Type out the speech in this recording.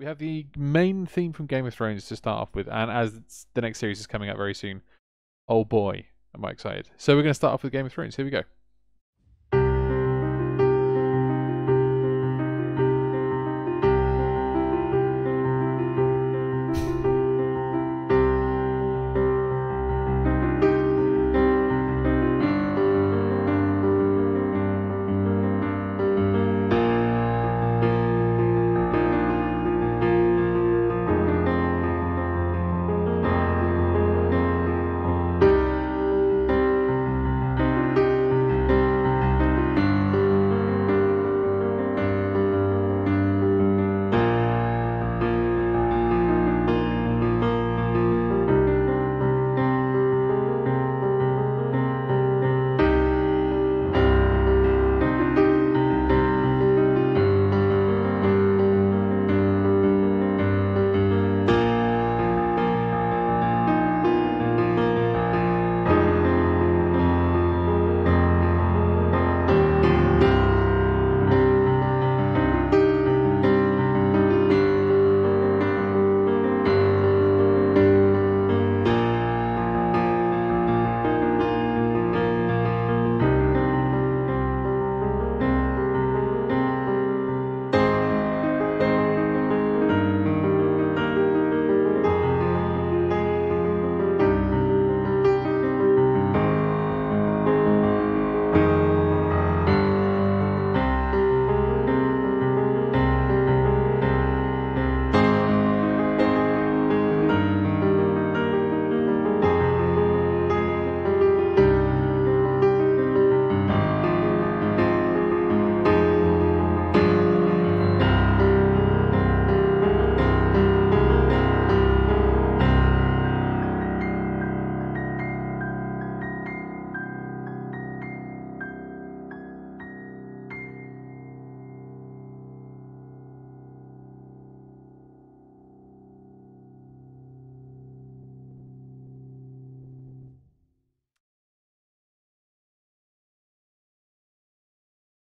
we have the main theme from Game of Thrones to start off with, and as the next series is coming out very soon, oh boy, am I excited. So we're going to start off with Game of Thrones. Here we go.